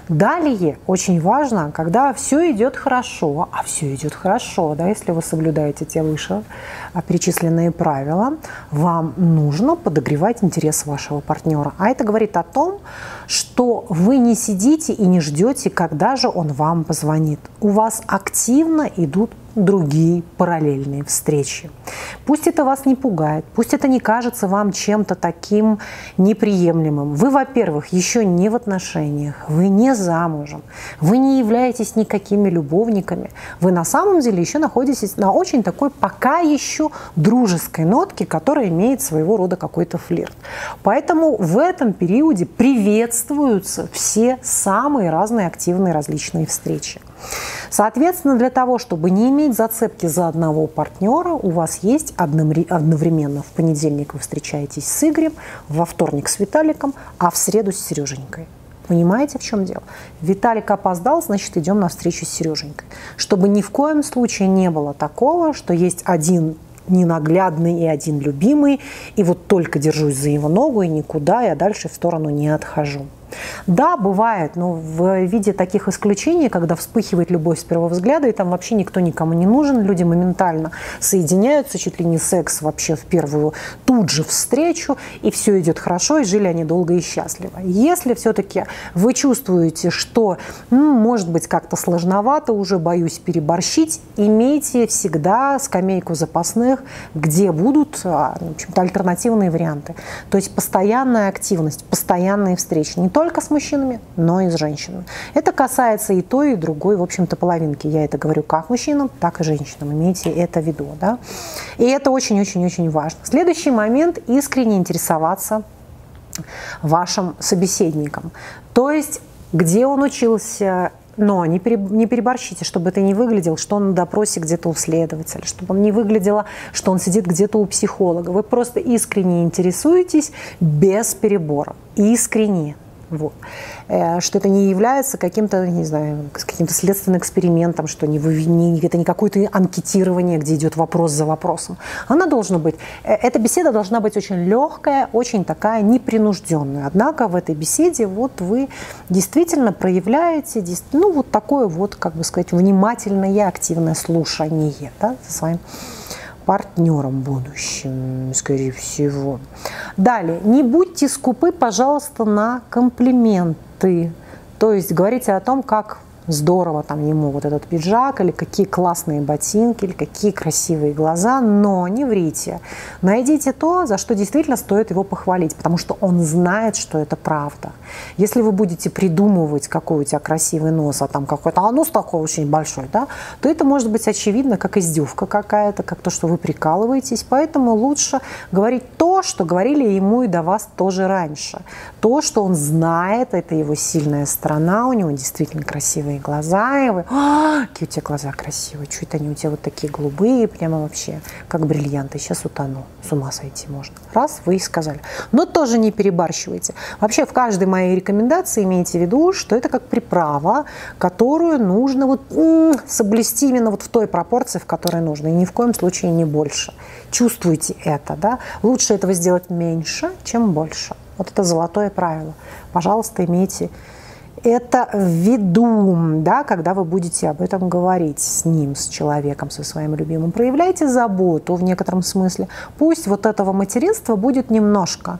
Далее очень важно, когда все идет хорошо, а все идет хорошо, да, если вы соблюдаете те выше перечисленные правила, вам нужно подогревать интерес вашего партнера. А это говорит о том, что вы не сидите и не ждете, когда же он вам позвонит. У вас активно идут другие параллельные встречи. Пусть это вас не пугает, пусть это не кажется вам чем-то таким неприемлемым. Вы, во-первых, еще не в отношениях, вы не замужем, вы не являетесь никакими любовниками. Вы на самом деле еще находитесь на очень такой пока еще дружеской нотке, которая имеет своего рода какой-то флирт. Поэтому в этом периоде приветствуются все самые разные активные различные встречи. Соответственно, для того, чтобы не иметь зацепки за одного партнера, у вас есть одновременно в понедельник вы встречаетесь с Игорем, во вторник с Виталиком, а в среду с Сереженькой. Понимаете, в чем дело? Виталик опоздал, значит, идем на встречу с Сереженькой. Чтобы ни в коем случае не было такого, что есть один ненаглядный и один любимый, и вот только держусь за его ногу и никуда, я дальше в сторону не отхожу. Да, бывает, но в виде таких исключений, когда вспыхивает любовь с первого взгляда, и там вообще никто никому не нужен, люди моментально соединяются, чуть ли не секс вообще в первую тут же встречу, и все идет хорошо, и жили они долго и счастливо. Если все-таки вы чувствуете, что, может быть, как-то сложновато, уже боюсь переборщить, имейте всегда скамейку запасных, где будут, в общем-то, альтернативные варианты. То есть постоянная активность, постоянные встречи, не только с мужчинами, но и с женщинами. Это касается и той, и другой, в общем-то, половинки. Я это говорю как мужчинам, так и женщинам. Имейте это в виду. Да? И это очень-очень-очень важно. Следующий момент – искренне интересоваться вашим собеседником. То есть, где он учился, но не переборщите, чтобы это не выглядело, что он на допросе где-то у следователя, чтобы он не выглядело, что он сидит где-то у психолога. Вы просто искренне интересуетесь без перебора. Искренне. Вот. Что это не является каким-то, не знаю, каким-то следственным экспериментом, что это не какое-то анкетирование, где идет вопрос за вопросом. Она должна быть, эта беседа должна быть очень легкая, очень такая непринужденная. Однако в этой беседе вот вы действительно проявляете, вот такое вот, как бы сказать, внимательное, активное слушание, да, со своим партнером будущим, скорее всего. Далее. Не будьте скупы, пожалуйста, на комплименты. То есть говорите о том, как здорово там ему вот этот пиджак, или какие классные ботинки, или какие красивые глаза, но не врите. Найдите то, за что действительно стоит его похвалить, потому что он знает, что это правда. Если вы будете придумывать, какой у тебя красивый нос, а там какой-то, нос такой очень большой, да, то это может быть очевидно, как издевка какая-то, как то, что вы прикалываетесь. Поэтому лучше говорить то, что говорили ему и до вас тоже раньше. То, что он знает, это его сильная сторона, у него действительно красивые глаза, и вы, какие у тебя глаза красивые, чуть они у тебя вот такие голубые, прямо вообще, как бриллианты, сейчас утону, с ума сойти можно. Раз, вы и сказали. Но тоже не перебарщивайте. Вообще в каждой моей рекомендации имейте в виду, что это как приправа, которую нужно вот соблюсти именно вот в той пропорции, в которой нужно, и ни в коем случае не больше. Чувствуйте это, да? Лучше этого сделать меньше, чем больше. Вот это золотое правило. Пожалуйста, имейте это в виду, да, когда вы будете об этом говорить с ним, с человеком, со своим любимым. Проявляйте заботу в некотором смысле. Пусть вот этого материнства будет немножко.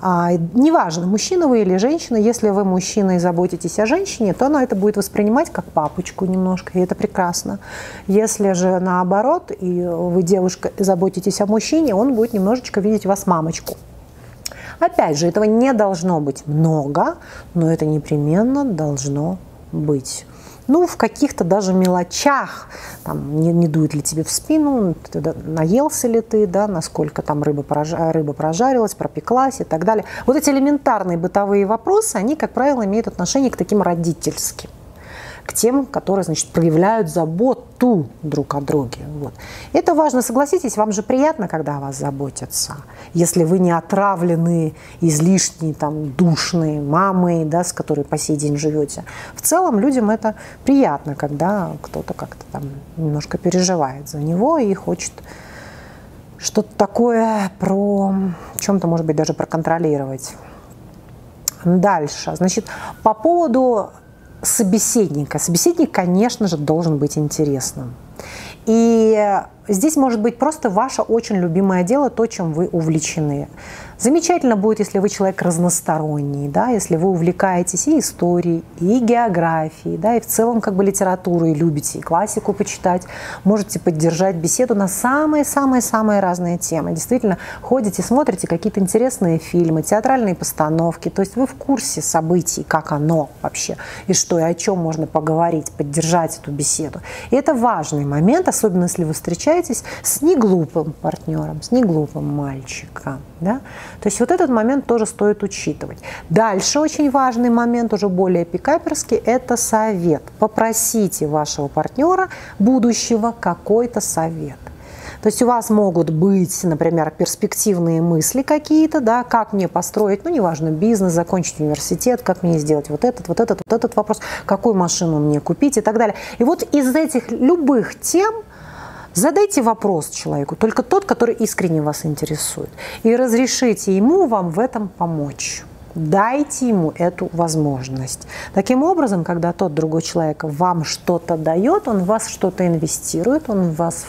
Неважно, мужчина вы или женщина. Если вы мужчина и заботитесь о женщине, то она это будет воспринимать как папочку немножко, и это прекрасно. Если же наоборот, и вы, девушка, заботитесь о мужчине, он будет немножечко видеть вас мамочку. Опять же, этого не должно быть много, но это непременно должно быть. В каких-то даже мелочах, там, не дует ли тебе в спину, наелся ли ты, да, насколько там рыба прожарилась, пропеклась и так далее. Вот эти элементарные бытовые вопросы, они, как правило, имеют отношение к таким родительским, к тем, которые, значит, проявляют заботу друг о друге. Вот. Это важно, согласитесь, вам же приятно, когда о вас заботятся. Если вы не отравлены, излишней, там, душной мамой, да, с которой по сей день живете. В целом людям это приятно, когда кто-то как-то там немножко переживает за него и хочет что-то такое в чем-то, может быть, даже проконтролировать. Дальше. Значит, по поводу собеседника. Собеседник, конечно же, должен быть интересным. И здесь может быть просто ваше очень любимое дело, то, чем вы увлечены. Замечательно будет, если вы человек разносторонний, да, если вы увлекаетесь и историей, и географией, да, и в целом как бы литературой любите, и классику почитать, можете поддержать беседу на самые-самые-самые разные темы. Действительно, ходите, смотрите какие-то интересные фильмы, театральные постановки, то есть вы в курсе событий, как оно вообще, и что, и о чем можно поговорить, поддержать эту беседу. И это важный момент, особенно если вы встречаетесь с неглупым партнером, с неглупым мальчиком, да. То есть вот этот момент тоже стоит учитывать. Дальше очень важный момент, уже более пикаперский, это совет. Попросите вашего партнера будущего какой-то совет. То есть у вас могут быть, например, перспективные мысли какие-то, да, как мне построить, ну, неважно, бизнес, закончить университет, как мне сделать вот этот вопрос, какую машину мне купить и так далее. И вот из этих любых тем задайте вопрос человеку, только тот, который искренне вас интересует, и разрешите ему вам в этом помочь. Дайте ему эту возможность. Таким образом, когда тот другой человек вам что-то дает, он в вас что-то инвестирует, он в вас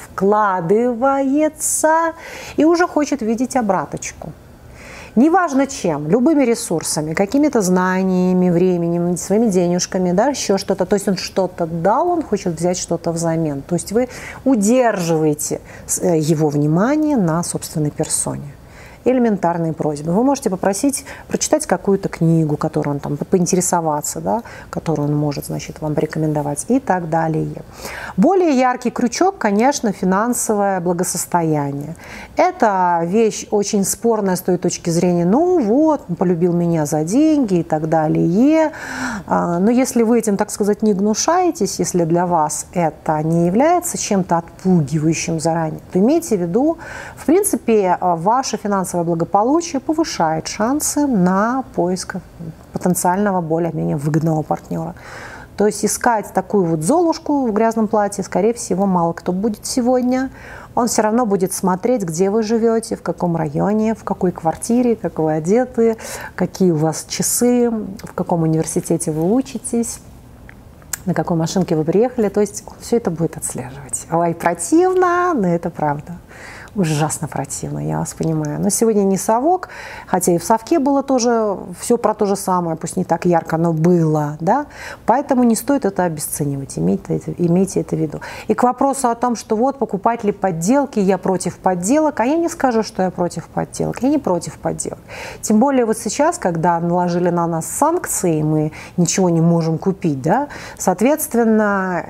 вкладывается и уже хочет видеть обраточку. Неважно чем, любыми ресурсами, какими-то знаниями, временем, своими денежками, да, еще что-то. То есть он что-то дал, он хочет взять что-то взамен. То есть вы удерживаете его внимание на собственной персоне. Элементарные просьбы. Вы можете попросить прочитать какую-то книгу, которую он там, поинтересоваться, да, которую он может, значит, вам порекомендовать и так далее. Более яркий крючок, конечно, финансовое благосостояние. Это вещь очень спорная с той точки зрения, ну вот, полюбил меня за деньги и так далее. Но если вы этим, так сказать, не гнушаетесь, если для вас это не является чем-то отпугивающим заранее, то имейте в виду, в принципе, ваше финансовое благополучие повышает шансы на поиск потенциального более-менее выгодного партнера. То есть искать такую вот золушку в грязном платье, скорее всего, мало кто будет сегодня. Он все равно будет смотреть, где вы живете, в каком районе, в какой квартире, как вы одеты, какие у вас часы, в каком университете вы учитесь, на какой машинке вы приехали. То есть он все это будет отслеживать. Ой, противно, но это правда. Ужасно противно, я вас понимаю. Но сегодня не совок, хотя и в совке было тоже все про то же самое, пусть не так ярко, но было, да. Поэтому не стоит это обесценивать, имейте это в виду. И к вопросу о том, что вот покупать ли подделки, я против подделок, а я не скажу, что я против подделок, я не против подделок. Тем более вот сейчас, когда наложили на нас санкции, мы ничего не можем купить, да, соответственно,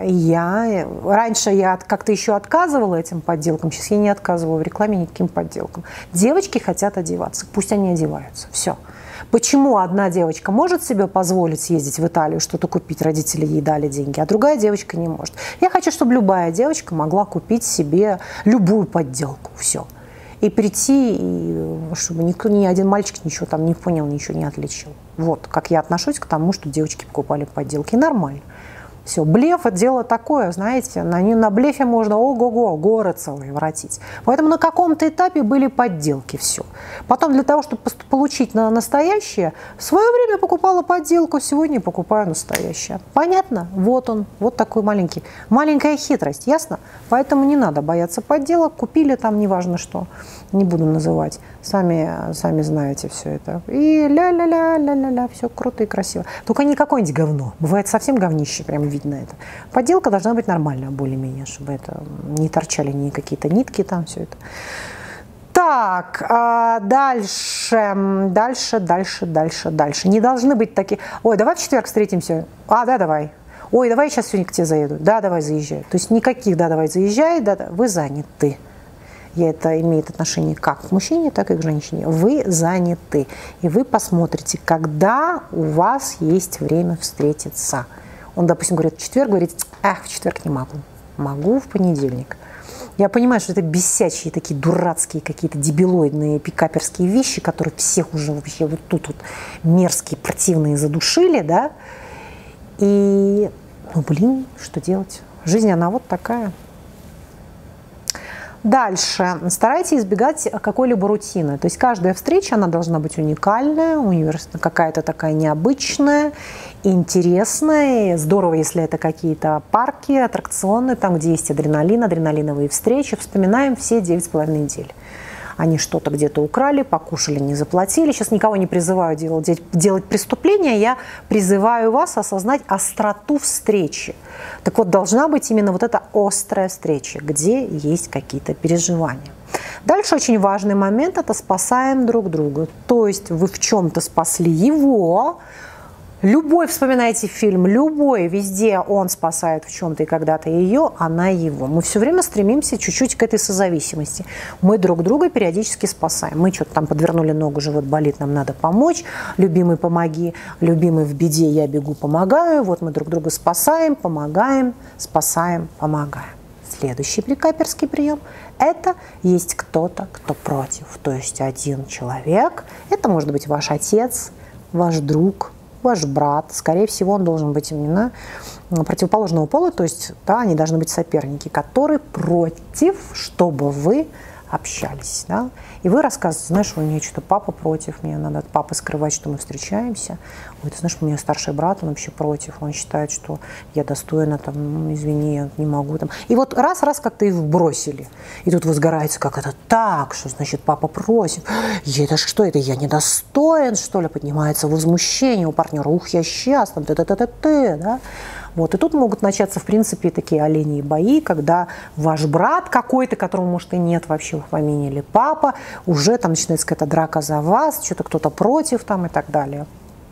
раньше я как-то еще отказывала этим подделкам, сейчас я не отказываю в рекламе никаким подделкам. Девочки хотят одеваться, пусть они одеваются. Все. Почему одна девочка может себе позволить съездить в Италию, что-то купить, родители ей дали деньги, а другая девочка не может? Я хочу, чтобы любая девочка могла купить себе любую подделку. Все. И прийти, и чтобы ни один мальчик ничего там не понял, ничего не отличил. Вот как я отношусь к тому, что девочки покупали подделки. Нормально. Все, блеф – это дело такое, знаете, на блефе можно ого-го, горы целые воротить. Поэтому на каком-то этапе были подделки, все. Потом для того, чтобы получить на настоящее, в свое время покупала подделку, сегодня покупаю настоящее. Понятно? Вот он, вот такой маленькая хитрость, ясно? Поэтому не надо бояться подделок, купили там неважно что, не буду называть, сами знаете все это. И ля-ля-ля-ля-ля-ля, все круто и красиво. Только не какое-нибудь говно, бывает совсем говнище, прям видно это. Подделка должна быть нормальная, более-менее, чтобы это не торчали ни какие-то нитки там, все это. Так, дальше. Не должны быть такие... Ой, давай в четверг встретимся. Да, давай. Ой, давай я сейчас сегодня к тебе заеду. Да, давай, заезжай. То есть никаких «да, давай, заезжай», да, вы заняты. И это имеет отношение как к мужчине, так и к женщине. Вы заняты. И вы посмотрите, когда у вас есть время встретиться. Он, допустим, говорит в четверг, говорит, в четверг не могу. Могу в понедельник. Я понимаю, что это бесячие, такие дурацкие, какие-то дебилоидные, пикаперские вещи, которые всех уже вообще вот тут вот мерзкие, противные задушили, да. И, что делать? Жизнь, она вот такая. Дальше. Старайтесь избегать какой-либо рутины. То есть каждая встреча, она должна быть уникальная, какая-то такая необычная, интересная. Здорово, если это какие-то парки, аттракционы, там, где есть адреналин, адреналиновые встречи. Вспоминаем все 9,5 недель. Они что-то где-то украли, покушали, не заплатили. Сейчас никого не призываю делать преступления, я призываю вас осознать остроту встречи. Так вот, должна быть именно вот эта острая встреча, где есть какие-то переживания. Дальше очень важный момент – это спасаем друг друга. То есть вы в чем-то спасли его. Любой, вспоминайте фильм, любой, везде он спасает в чем-то и когда-то ее, она его. Мы все время стремимся чуть-чуть к этой созависимости. Мы друг друга периодически спасаем. Мы что-то там подвернули ногу, живот болит, нам надо помочь. Любимый, помоги. Любимый в беде, я бегу, помогаю. Вот мы друг друга спасаем, помогаем, спасаем, помогаем. Следующий прикаперский прием – это есть кто-то, кто против. То есть один человек, это может быть ваш отец, ваш друг, ваш брат, скорее всего, он должен быть именно противоположного пола, то есть, да, они должны быть соперники, которые против, чтобы вы общались, да, и вы рассказываете, знаешь, у меня что-то папа против, мне надо от папы скрывать, что мы встречаемся, ой, ты знаешь, у меня старший брат, он вообще против, он считает, что я достойна, там, ну, извини, я не могу, там, и вот раз как-то их вбросили, и тут вы сгораете, как это так, что значит папа просит, это что это, я недостоин, что ли, поднимается возмущение у партнера, ух, я сейчас, там, ты, да. Вот. И тут могут начаться, в принципе, такие оленьи бои, когда ваш брат какой-то, которого, может, и нет вообще в помине, или папа, уже там начинается какая-то драка за вас, что-то кто-то против там и так далее.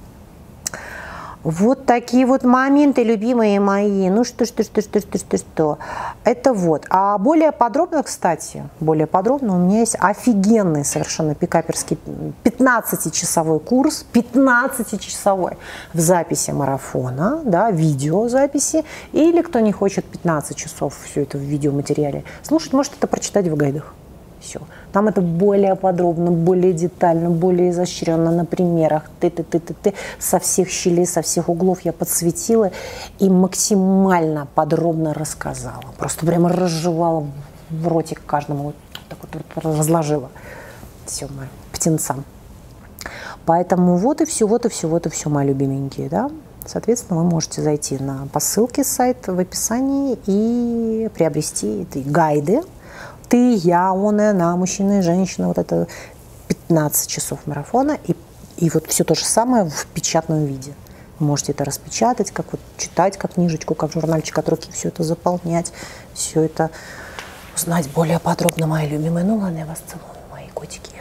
Вот такие вот моменты, любимые мои. Ну что. Это вот. А более подробно, кстати, у меня есть офигенный совершенно пикаперский 15-часовой курс, 15-часовой в записи марафона, да, видеозаписи. Или кто не хочет 15 часов все это в видеоматериале слушать, может это прочитать в гайдах. Все. Там это более подробно, более детально, более изощренно на примерах. Со всех щелей, со всех углов я подсветила и максимально подробно рассказала. Просто прямо разжевала в ротик каждому, вот так вот разложила. Все, мои птенцам. Поэтому вот и все, мои любименькие, да. Соответственно, вы можете зайти по ссылке с сайта в описании и приобрести эти гайды. Ты, я, он и она, мужчина и женщина, вот это 15 часов марафона и вот все то же самое в печатном виде. Вы можете это распечатать, как вот читать, как книжечку, как журнальчик от руки, все это заполнять, все это узнать более подробно, мои любимые. Ну ладно, я вас целую, мои котики.